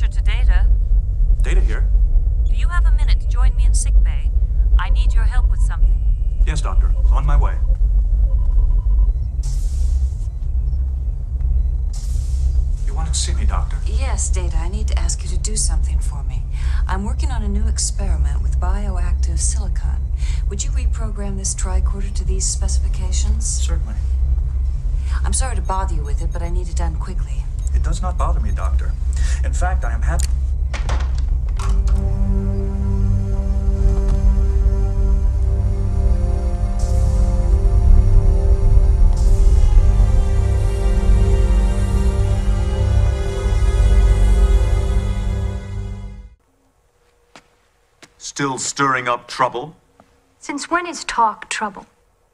Crusher to Data. Data here. Do you have a minute to join me in sickbay? I need your help with something. Yes, Doctor. On my way. You wanted to see me, Doctor? Yes, Data, I need to ask you to do something for me. I'm working on a new experiment with bioactive silicon. Would you reprogram this tricorder to these specifications? Certainly. I'm sorry to bother you with it, but I need it done quickly. It does not bother me, Doctor. In fact, I am happy. Still stirring up trouble? Since when is talk trouble?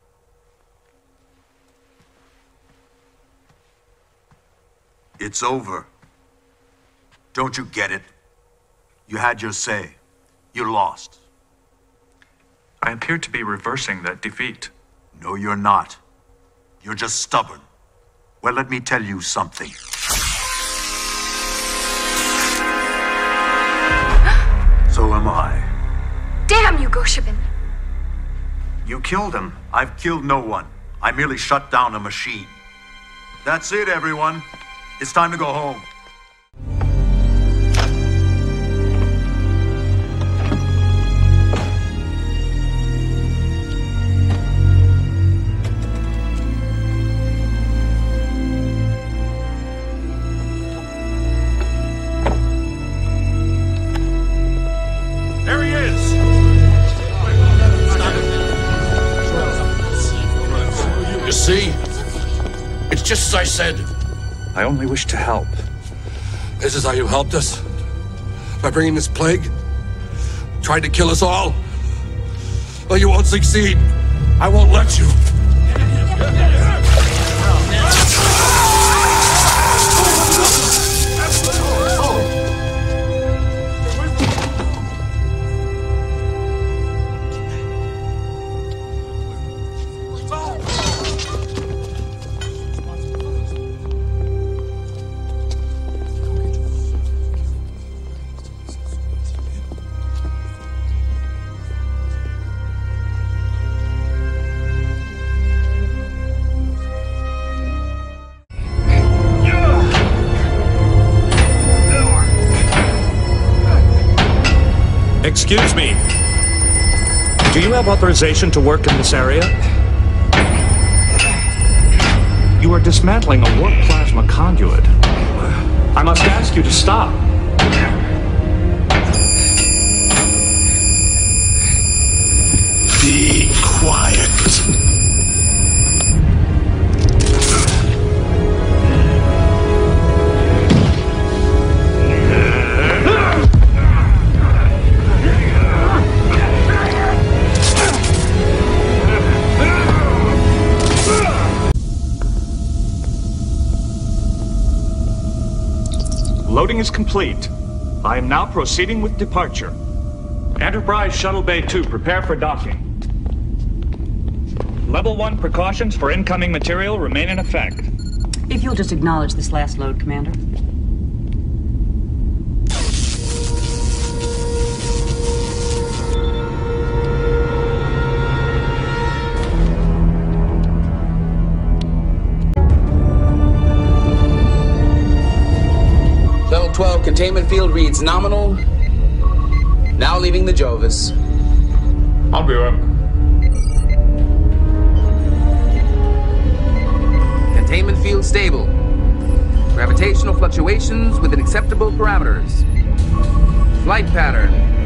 It's over. Don't you get it? You had your say. You lost. I appear to be reversing that defeat. No, you're not. You're just stubborn. Well, let me tell you something. So am I. Damn you, Goshibin! You killed him. I've killed no one. I merely shut down a machine. That's it, everyone. It's time to go home. There he is! You see? It's just as I said. I only wish to help. This is how you helped us? By bringing this plague? Tried to kill us all? Well, you won't succeed. I won't let you. Excuse me. Do you have authorization to work in this area? You are dismantling a warp plasma conduit. I must ask you to stop. Be quiet. Loading is complete. I am now proceeding with departure. Enterprise Shuttle Bay 2, prepare for docking. Level 1 precautions for incoming material remain in effect. If you'll just acknowledge this last load, Commander. Level 12 containment field reads nominal. Now leaving the Jovis. I'll be right. Containment field stable. Gravitational fluctuations within acceptable parameters. Flight pattern